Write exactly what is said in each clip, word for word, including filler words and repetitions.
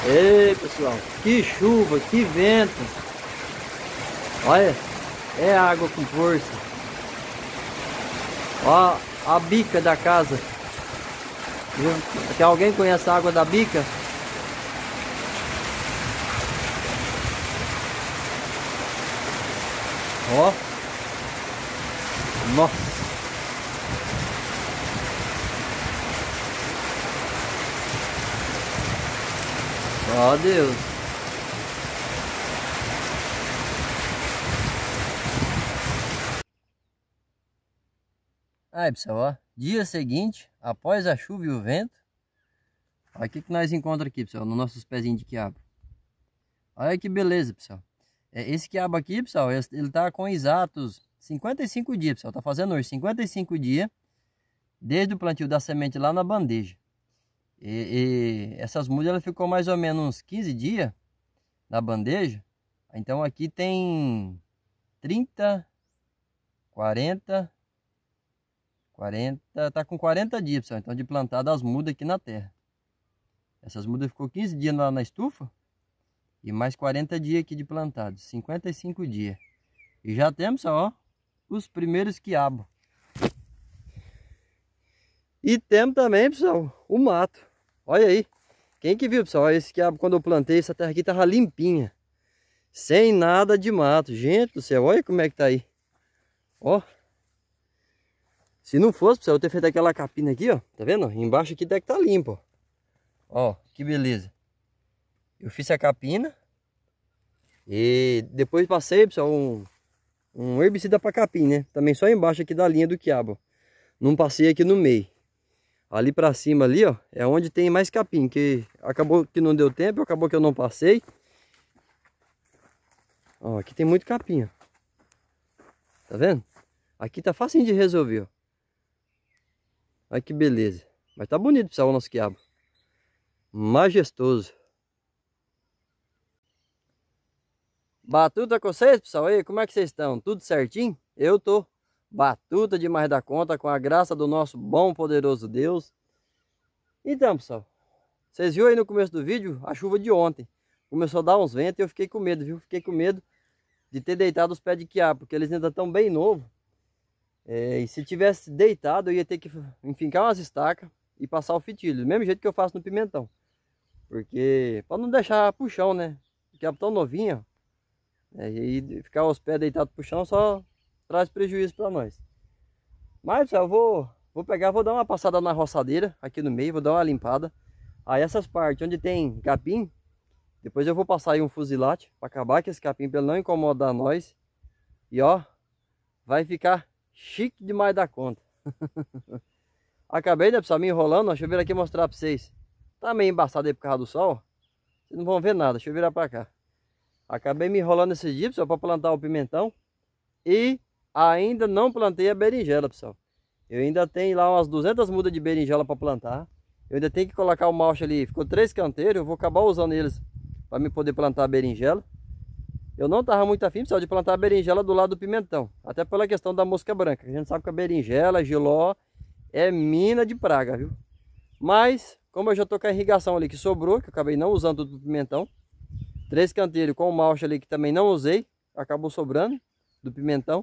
Ei, pessoal, que chuva, que vento. Olha, é água com força. Ó, a bica da casa. Viu? Aqui alguém conhece a água da bica? Ó. Nossa. Ó Deus. Aí pessoal, ó, dia seguinte, após a chuva e o vento, olha o que, que nós encontramos aqui, pessoal, nos nossos pezinhos de quiabo. Olha que beleza, pessoal. É, esse quiabo aqui, pessoal, ele tá com exatos cinquenta e cinco dias, pessoal. Tá fazendo hoje cinquenta e cinco dias desde o plantio da semente lá na bandeja. E, e essas mudas ela ficou mais ou menos uns quinze dias na bandeja. Então aqui tem trinta, quarenta, quarenta, tá com quarenta dias, pessoal. Então de plantada as mudas aqui na terra. Essas mudas ficou quinze dias lá na estufa e mais quarenta dias aqui de plantado, cinquenta e cinco dias. E já temos, ó, os primeiros quiabos. E temos também, pessoal, o mato. Olha aí. Quem que viu, pessoal? Olha esse quiabo, quando eu plantei, essa terra aqui tava limpinha. Sem nada de mato. Gente do céu, olha como é que tá aí. Ó. Se não fosse, pessoal, eu ter feito aquela capina aqui, ó. Tá vendo? Embaixo aqui até que tá limpo, ó. Ó, que beleza. Eu fiz a capina. E depois passei, pessoal, um, um herbicida para capim, né? Também só embaixo aqui da linha do quiabo. Não passei aqui no meio. Ali para cima ali, ó, é onde tem mais capim, que acabou que não deu tempo, acabou que eu não passei. Ó, aqui tem muito capim, ó. Tá vendo? Aqui tá facinho de resolver, ó. Olha que beleza. Mas tá bonito, pessoal, o nosso quiabo. Majestoso. Batuta com vocês, pessoal? Aí, como é que vocês estão? Tudo certinho? Eu tô batuta demais da conta, com a graça do nosso bom, poderoso Deus. Então, pessoal, vocês viram aí no começo do vídeo a chuva de ontem. Começou a dar uns ventos e eu fiquei com medo, viu? Fiquei com medo de ter deitado os pés de quiabo, porque eles ainda estão bem novos. É, e se tivesse deitado, eu ia ter que enfincar umas estacas e passar o fitilho, do mesmo jeito que eu faço no pimentão. Porque, para não deixar pro chão, né? O quiabo tão novinho, é, e ficar os pés deitados pro chão só traz prejuízo para nós. Mas, pessoal, eu vou, vou pegar, vou dar uma passada na roçadeira aqui no meio, vou dar uma limpada. Aí essas partes onde tem capim, depois eu vou passar aí um fuzilate para acabar com esse capim, para ele não incomodar nós. E ó, vai ficar chique demais da conta. Acabei, né, pessoal, me enrolando, ó, deixa eu vir aqui mostrar para vocês. Tá meio embaçado aí por causa do sol, ó. Vocês não vão ver nada, deixa eu virar para cá. Acabei me enrolando esses dias, pessoal, para plantar o pimentão. E ainda não plantei a berinjela, pessoal. Eu ainda tenho lá umas duzentas mudas de berinjela para plantar. Eu ainda tenho que colocar o macho ali. Ficou três canteiros, eu vou acabar usando eles para me poder plantar a berinjela. Eu não tava muito afim, pessoal, de plantar a berinjela do lado do pimentão. Até pela questão da mosca branca. A gente sabe que a berinjela, a giló, é mina de praga, viu? Mas, como eu já tô com a irrigação ali que sobrou, que eu acabei não usando tudo do pimentão. Três canteiros com o macho ali que também não usei, acabou sobrando do pimentão.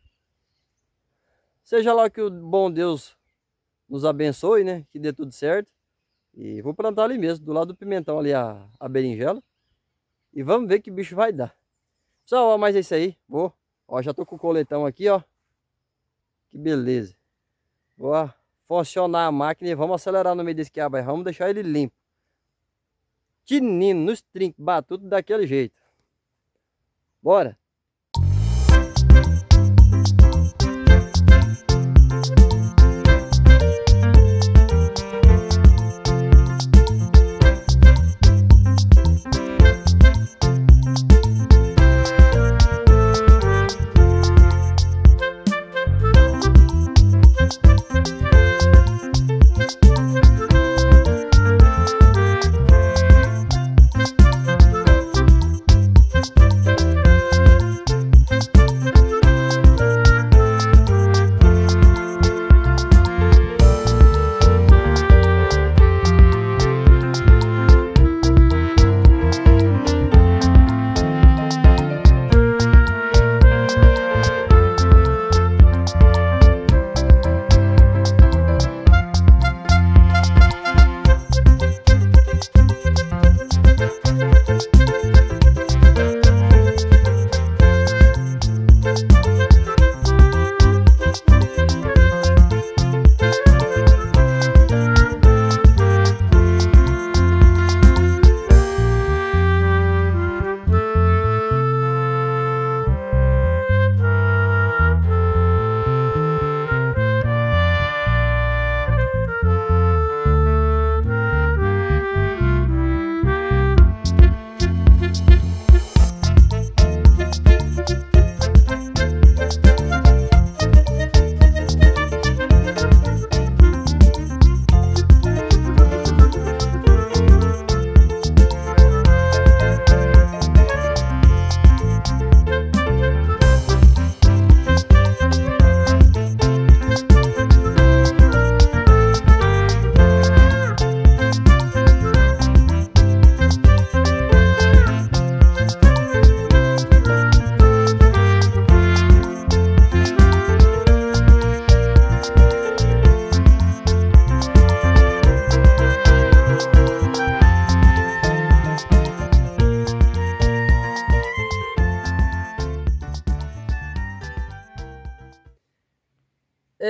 Seja lá que o bom Deus nos abençoe, né? Que dê tudo certo. E vou plantar ali mesmo, do lado do pimentão ali a, a berinjela. E vamos ver que bicho vai dar. Pessoal, ó, mas é isso aí. Vou. Ó, já tô com o coletão aqui, ó. Que beleza. Vou ó, funcionar a máquina e vamos acelerar no meio desse quiabo aí. Vamos deixar ele limpo. Tinino, nos trincos, batuto daquele jeito. Bora.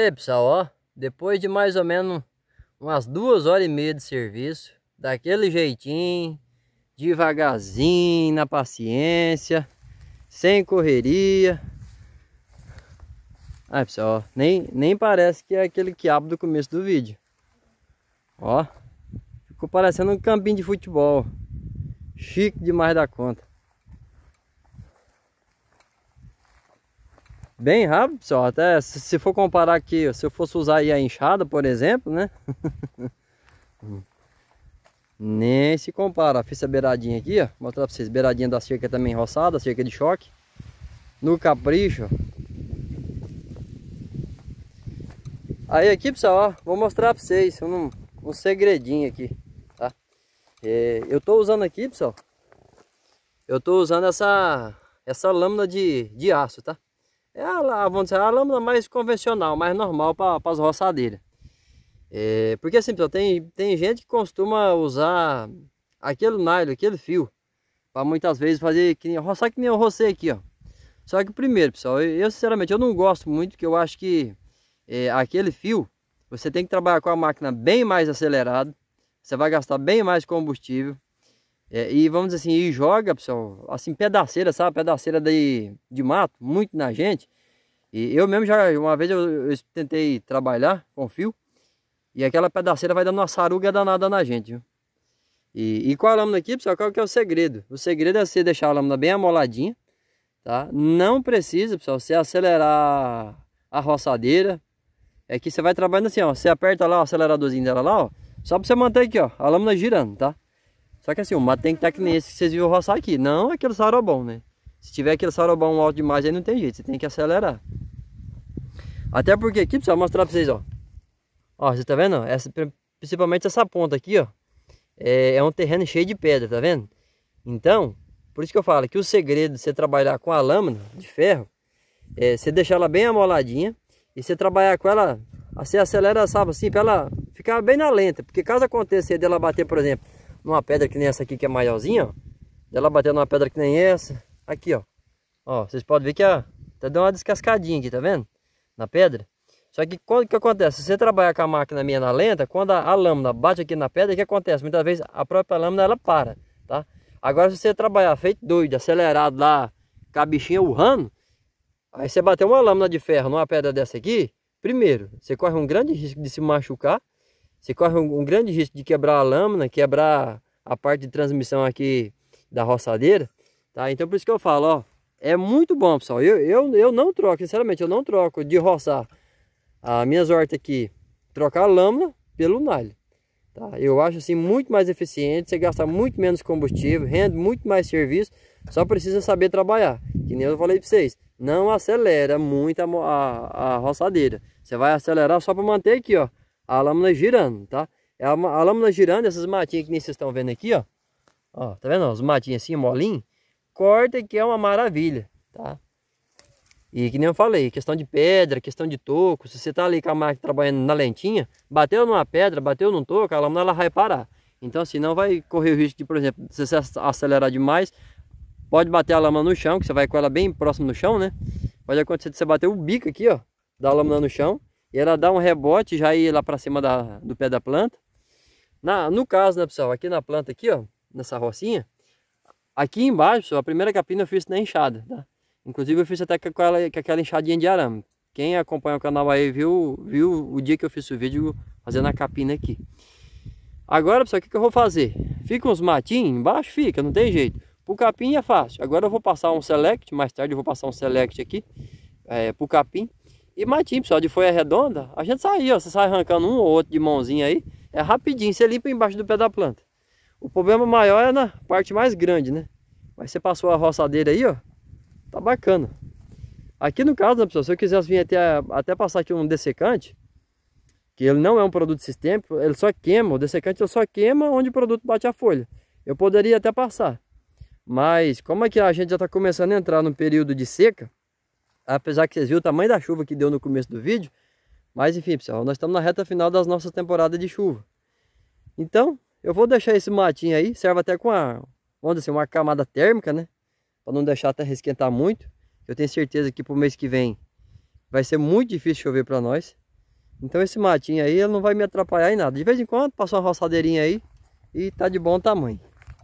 aí, pessoal, ó, depois de mais ou menos umas duas horas e meia de serviço, daquele jeitinho, devagarzinho, na paciência, sem correria. Aí, pessoal, ó, nem, nem parece que é aquele quiabo do começo do vídeo. Ó, ficou parecendo um campinho de futebol. Chique demais da conta. Bem rápido, pessoal. Até se, se for comparar aqui, se eu fosse usar aí a enxada, por exemplo, né? Nem se compara. Fiz essa beiradinha aqui, ó. Vou mostrar pra vocês. Beiradinha da cerca também roçada, cerca de choque. No capricho. Aí aqui, pessoal, ó, vou mostrar pra vocês um, um segredinho aqui, tá? É, eu tô usando aqui, pessoal. Eu tô usando essa, essa lâmina de, de aço, tá? É a, vamos dizer, a lâmina mais convencional, mais normal para as roçadeiras. É, porque assim, pessoal, tem, tem gente que costuma usar aquele nylon, aquele fio, para muitas vezes fazer que nem, roçar que nem eu rocei aqui, ó. Só que primeiro, pessoal, eu, eu sinceramente eu não gosto muito, que eu acho que é, aquele fio, você tem que trabalhar com a máquina bem mais acelerada, você vai gastar bem mais combustível. É, e vamos dizer assim, e joga, pessoal, assim, pedaceira, sabe? Pedaceira de, de mato, muito na gente. E eu mesmo já, uma vez eu, eu tentei trabalhar com fio, e aquela pedaceira vai dando uma saruga danada na gente, viu? E, e com a lâmina aqui, pessoal, qual que é o segredo? O segredo é você deixar a lâmina bem amoladinha, tá? Não precisa, pessoal, você acelerar a roçadeira. É que você vai trabalhando assim, ó, você aperta lá o aceleradorzinho dela lá, ó, só pra você manter aqui, ó, a lâmina girando, tá? Só que assim, o mato tem que estar que nem esse que vocês viram roçar aqui, não aquele sarobão, né? Se tiver aquele sarobão alto demais aí não tem jeito, você tem que acelerar. Até porque aqui, pessoal, vou mostrar pra vocês, ó. Ó, você tá vendo? Essa, principalmente essa ponta aqui, ó, é, é um terreno cheio de pedra, tá vendo? Então, por isso que eu falo que o segredo de você trabalhar com a lâmina de ferro é você deixar ela bem amoladinha e você trabalhar com ela, você acelera, sabe, assim, pra ela ficar bem na lenta. Porque caso aconteça dela bater, por exemplo, numa pedra que nem essa aqui, que é maiorzinha, ó, dela bater numa pedra que nem essa, aqui, ó, ó, vocês podem ver que ó, tá dando uma descascadinha aqui, tá vendo? Na pedra. Só que quando que acontece? Se você trabalhar com a máquina minha na lenta, quando a, a lâmina bate aqui na pedra, o que acontece? Muitas vezes a própria lâmina ela para, tá? Agora se você trabalhar feito doido, acelerado lá, com a bichinha urrando, aí você bater uma lâmina de ferro numa pedra dessa aqui, primeiro, você corre um grande risco de se machucar. Você corre um, um grande risco de quebrar a lâmina, quebrar a parte de transmissão aqui da roçadeira, tá? Então por isso que eu falo, ó, é muito bom, pessoal. Eu, eu, eu não troco, sinceramente, eu não troco de roçar as minhas hortas aqui, trocar a lâmina pelo nylon, tá? Eu acho assim muito mais eficiente, você gasta muito menos combustível, rende muito mais serviço, só precisa saber trabalhar. Que nem eu falei para vocês, não acelera muito a, a, a roçadeira. Você vai acelerar só para manter aqui, ó, a lâmina girando, tá? É a, a lâmina girando, essas matinhas que nem vocês estão vendo aqui, ó. Ó, tá vendo? Os matinhos assim, molinho. Corta que é uma maravilha, tá? E que nem eu falei, questão de pedra, questão de toco. Se você tá ali com a máquina trabalhando na lentinha, bateu numa pedra, bateu num toco, a lâmina ela vai parar. Então assim, não vai correr o risco de, por exemplo, se você acelerar demais, pode bater a lâmina no chão, que você vai com ela bem próximo no chão, né? Pode acontecer de você bater o bico aqui, ó, da lâmina no chão. E ela dá um rebote, já ir lá para cima da, do pé da planta. Na, no caso, né, pessoal, aqui na planta aqui, ó, nessa rocinha, aqui embaixo, pessoal, a primeira capina eu fiz na enxada, tá? Inclusive eu fiz até com, ela, com aquela enxadinha de arame. Quem acompanha o canal aí viu, viu o dia que eu fiz o vídeo fazendo a capina aqui. Agora, pessoal, o que, que eu vou fazer? Fica uns matinhos embaixo? Fica, não tem jeito. Pro capim é fácil. Agora eu vou passar um select, mais tarde eu vou passar um select aqui, é, pro capim. E matinho, pessoal, de folha redonda, a gente sai, ó, você sai arrancando um ou outro de mãozinha aí, é rapidinho, você limpa embaixo do pé da planta. O problema maior é na parte mais grande, né? Mas você passou a roçadeira aí, ó, tá bacana. Aqui no caso, né, pessoal, se eu quisesse vir até, até passar aqui um dessecante, que ele não é um produto sistêmico, ele só queima, o dessecante ele só queima onde o produto bate a folha. Eu poderia até passar, mas como é que a gente já está começando a entrar no período de seca, apesar que vocês viram o tamanho da chuva que deu no começo do vídeo, mas enfim, pessoal, nós estamos na reta final das nossas temporadas de chuva. Então, eu vou deixar esse matinho aí, serve até com a, vamos dizer assim, uma camada térmica, né? Para não deixar até esquentar muito. Eu tenho certeza que para o mês que vem vai ser muito difícil chover para nós. Então esse matinho aí, ele não vai me atrapalhar em nada. De vez em quando, passa uma roçadeirinha aí e tá de bom tamanho.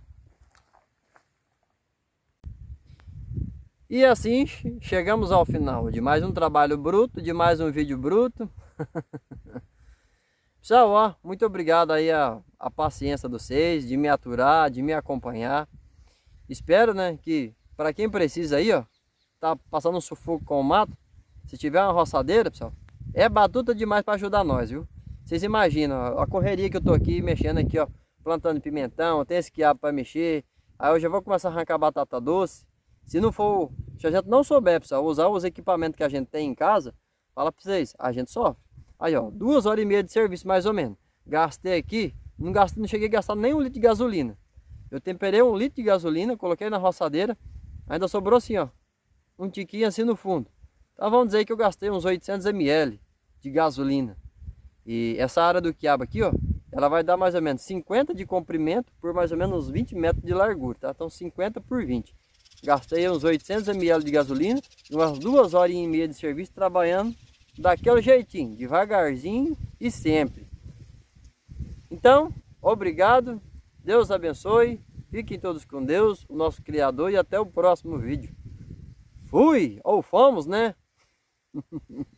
E assim chegamos ao final de mais um trabalho bruto, de mais um vídeo bruto. Pessoal, ó, muito obrigado aí a, a paciência de vocês, de me aturar, de me acompanhar. Espero, né, que para quem precisa aí, ó, tá passando um sufoco com o mato, se tiver uma roçadeira, pessoal, é batuta demais para ajudar nós, viu? Vocês imaginam ó, a correria que eu tô aqui, mexendo aqui, ó, plantando pimentão, tem esse quiabo para mexer. Aí eu já vou começar a arrancar batata doce. Se não for, se a gente não souber, pessoal, usar os equipamentos que a gente tem em casa, fala para vocês, a gente sofre. Aí, ó, duas horas e meia de serviço mais ou menos. Gastei aqui, não, gastei, não cheguei a gastar nem um litro de gasolina. Eu temperei um litro de gasolina, coloquei na roçadeira, ainda sobrou assim, ó, um tiquinho assim no fundo. Então vamos dizer que eu gastei uns oitocentos mililitros de gasolina. E essa área do quiabo aqui, ó, ela vai dar mais ou menos cinquenta de comprimento por mais ou menos uns vinte metros de largura, tá? Então cinquenta por vinte. Gastei uns oitocentos mililitros de gasolina, umas duas horas e meia de serviço trabalhando daquele jeitinho, devagarzinho e sempre. Então, obrigado, Deus abençoe, fiquem todos com Deus, o nosso Criador, e até o próximo vídeo. Fui, ou fomos, né?